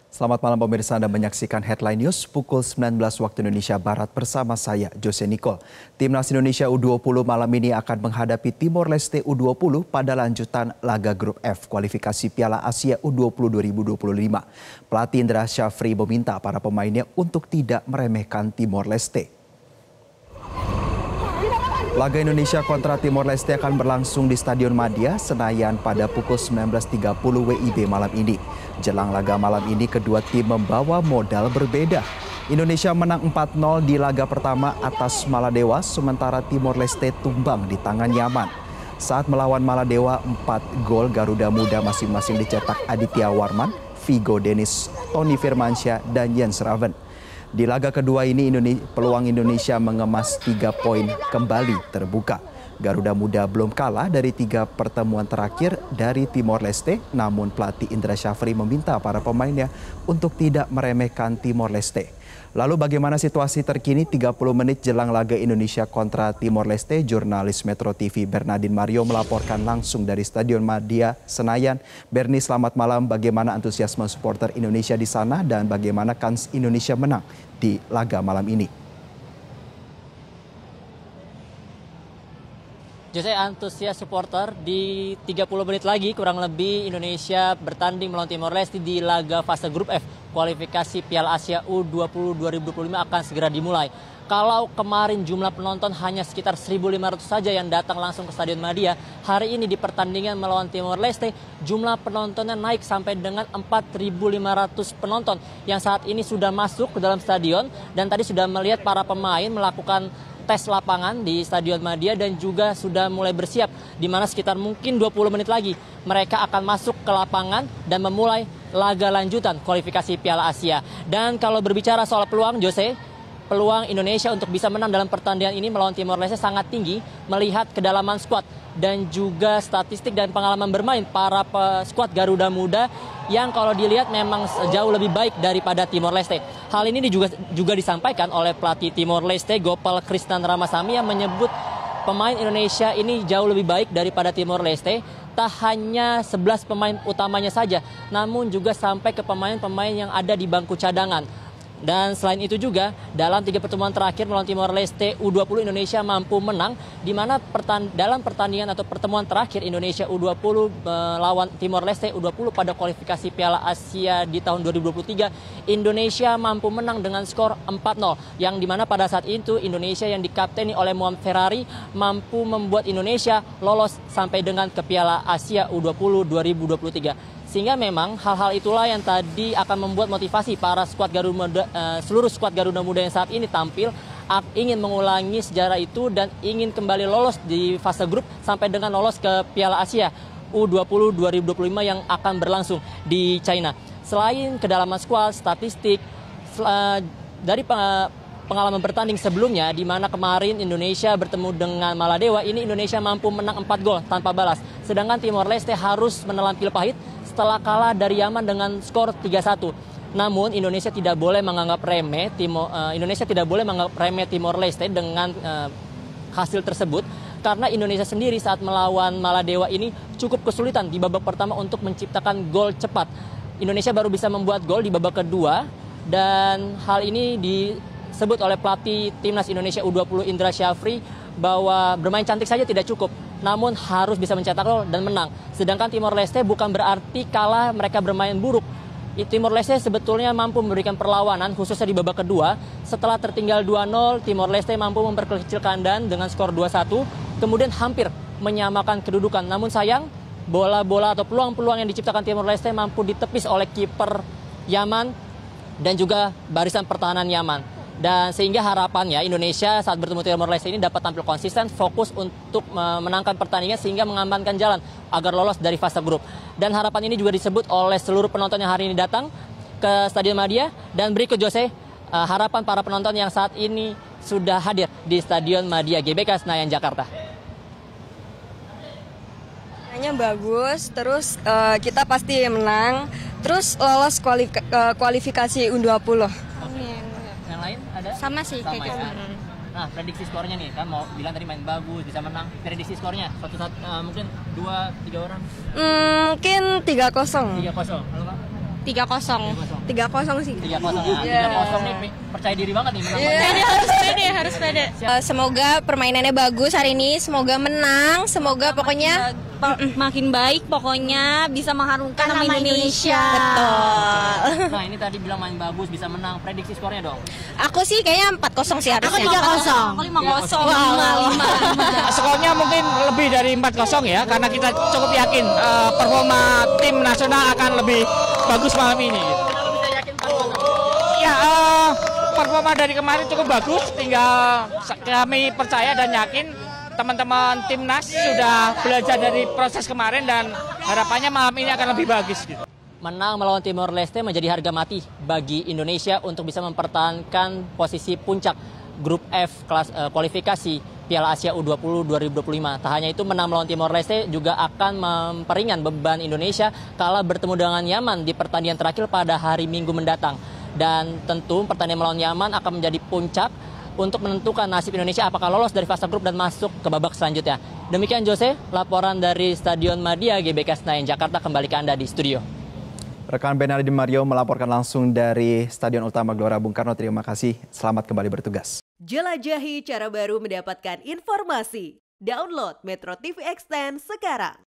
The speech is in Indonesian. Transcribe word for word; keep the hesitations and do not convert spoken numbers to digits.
Selamat malam pemirsa, Anda menyaksikan Headline News pukul sembilan belas waktu Indonesia Barat bersama saya, Jose Nicole. Timnas Indonesia U dua puluh malam ini akan menghadapi Timor Leste U dua puluh pada lanjutan laga grup F kualifikasi Piala Asia U dua puluh dua ribu dua puluh lima. Pelatih Indra Syafri meminta para pemainnya untuk tidak meremehkan Timor Leste. Laga Indonesia kontra Timor Leste akan berlangsung di Stadion Madia, Senayan pada pukul sembilan belas tiga puluh W I B malam ini. Jelang laga malam ini, kedua tim membawa modal berbeda. Indonesia menang empat nol di laga pertama atas Maladewa, sementara Timor Leste tumbang di tangan Yaman. Saat melawan Maladewa, empat gol Garuda Muda masing-masing dicetak Aditya Warman, Vigo Dennis, Tony Firmansyah, dan Jens Raven. Di laga kedua ini Indonesia, peluang Indonesia mengemas tiga poin kembali terbuka. Garuda Muda belum kalah dari tiga pertemuan terakhir dari Timor Leste, namun pelatih Indra Syafri meminta para pemainnya untuk tidak meremehkan Timor Leste. Lalu bagaimana situasi terkini tiga puluh menit jelang laga Indonesia kontra Timor Leste? Jurnalis Metro T V Bernardin Mario melaporkan langsung dari Stadion Madia, Senayan. Berni, selamat malam. Bagaimana antusiasme supporter Indonesia di sana dan bagaimana kans Indonesia menang di laga malam ini? Jose, antusias supporter di tiga puluh menit lagi kurang lebih Indonesia bertanding melawan Timor Leste di laga fase grup F kualifikasi Piala Asia U dua puluh dua ribu dua puluh lima akan segera dimulai. Kalau kemarin jumlah penonton hanya sekitar seribu lima ratus saja yang datang langsung ke Stadion Madia, hari ini di pertandingan melawan Timor Leste jumlah penontonnya naik sampai dengan empat ribu lima ratus penonton yang saat ini sudah masuk ke dalam stadion dan tadi sudah melihat para pemain melakukan tes lapangan di Stadion Madia dan juga sudah mulai bersiap di mana sekitar mungkin dua puluh menit lagi mereka akan masuk ke lapangan dan memulai laga lanjutan kualifikasi Piala Asia. Dan kalau berbicara soal peluang, Jose, peluang Indonesia untuk bisa menang dalam pertandingan ini melawan Timor Leste sangat tinggi melihat kedalaman skuad dan juga statistik dan pengalaman bermain para skuad Garuda Muda yang kalau dilihat memang jauh lebih baik daripada Timor Leste. Hal ini juga juga disampaikan oleh pelatih Timor Leste Gopal Krisnan Ramasamy yang menyebut pemain Indonesia ini jauh lebih baik daripada Timor Leste. Tak hanya sebelas pemain utamanya saja, namun juga sampai ke pemain-pemain yang ada di bangku cadangan. Dan selain itu juga dalam tiga pertemuan terakhir melawan Timor Leste U dua puluh Indonesia mampu menang, di mana pertan dalam pertandingan atau pertemuan terakhir Indonesia U dua puluh melawan Timor Leste U dua puluh pada kualifikasi Piala Asia di tahun dua ribu dua puluh tiga, Indonesia mampu menang dengan skor empat nol, yang dimana pada saat itu Indonesia yang dikapteni oleh Muhammad Ferrari mampu membuat Indonesia lolos sampai dengan ke Piala Asia U dua puluh dua ribu dua puluh tiga. Sehingga memang hal-hal itulah yang tadi akan membuat motivasi para skuad Garuda Muda, uh, seluruh skuad Garuda Muda yang saat ini tampil ingin mengulangi sejarah itu dan ingin kembali lolos di fase grup sampai dengan lolos ke Piala Asia U dua puluh dua ribu dua puluh lima yang akan berlangsung di China. Selain kedalaman skuad, statistik uh, dari peng pengalaman bertanding sebelumnya di mana kemarin Indonesia bertemu dengan Maladewa, ini Indonesia mampu menang empat gol tanpa balas. Sedangkan Timor Leste harus menelan pil pahit setelah kalah dari Yaman dengan skor tiga satu. Namun Indonesia tidak boleh menganggap remeh Timor uh, Indonesia tidak boleh menganggap remeh Timor Leste dengan uh, hasil tersebut karena Indonesia sendiri saat melawan Maladewa ini cukup kesulitan di babak pertama untuk menciptakan gol cepat. Indonesia baru bisa membuat gol di babak kedua dan hal ini disebut oleh pelatih Timnas Indonesia U dua puluh Indra Syafri bahwa bermain cantik saja tidak cukup, namun harus bisa mencetak gol dan menang. Sedangkan Timor Leste bukan berarti kalah mereka bermain buruk. Timor Leste sebetulnya mampu memberikan perlawanan khususnya di babak kedua. Setelah tertinggal dua nol, Timor Leste mampu memperkecil kandang dengan skor dua satu, kemudian hampir menyamakan kedudukan. Namun sayang, bola-bola atau peluang-peluang yang diciptakan Timor Leste mampu ditepis oleh kiper Yaman dan juga barisan pertahanan Yaman. Dan sehingga harapannya Indonesia saat bertemu Timor Leste ini dapat tampil konsisten, fokus untuk memenangkan pertandingan sehingga mengamankan jalan agar lolos dari fase grup. Dan harapan ini juga disebut oleh seluruh penonton yang hari ini datang ke Stadion Madia. Dan berikut Jose, harapan para penonton yang saat ini sudah hadir di Stadion Madia G B K Senayan, Jakarta. Mainnya bagus, terus uh, kita pasti menang, terus lolos kuali uh, kualifikasi U dua puluh. Yang lain ada? Sama sih Sama, kayak gitu. ya? Nah, prediksi skornya nih, kan mau bilang tadi main bagus, bisa menang. Prediksi skornya, satu satu uh, mungkin dua tiga orang. Hmm, mungkin tiga kosong. Tiga kosong. Halo Pak? tiga kosong. tiga kosong sih. tiga kosong ya. Iya. tiga kosong nih percaya diri banget nih menang. Iya. banget. harus pede, harus pede. Uh, semoga permainannya bagus hari ini, semoga menang, semoga pokoknya Makin baik pokoknya, bisa mengharumkan nama Indonesia. betul. Nah ini tadi bilang main bagus, bisa menang. Prediksi skornya dong. Aku sih kayaknya empat kosong sih harusnya. Aku tiga kosong. Aku lima kosong. Skornya mungkin lebih dari empat kosong ya, karena kita cukup yakin uh, performa tim nasional akan lebih bagus malam ini. Ya, uh, performa dari kemarin cukup bagus, tinggal kami percaya dan yakin teman-teman timnas sudah belajar dari proses kemarin dan harapannya malam ini akan lebih bagus gitu. Menang melawan Timor Leste menjadi harga mati bagi Indonesia untuk bisa mempertahankan posisi puncak grup F kelas uh, kualifikasi Piala Asia U dua puluh dua ribu dua puluh lima. Tak hanya itu, menang melawan Timor Leste juga akan memperingan beban Indonesia kala bertemu dengan Yaman di pertandingan terakhir pada hari Minggu mendatang. Dan tentu pertandingan melawan Yaman akan menjadi puncak untuk menentukan nasib Indonesia apakah lolos dari fase grup dan masuk ke babak selanjutnya. Demikian Jose, laporan dari Stadion Madia G B K Senayan Jakarta, kembali ke Anda di studio. Rekan Benardi Mario melaporkan langsung dari Stadion Utama Gelora Bung Karno. Terima kasih, selamat kembali bertugas. Jelajahi cara baru mendapatkan informasi. Download Metro T V Extend sekarang.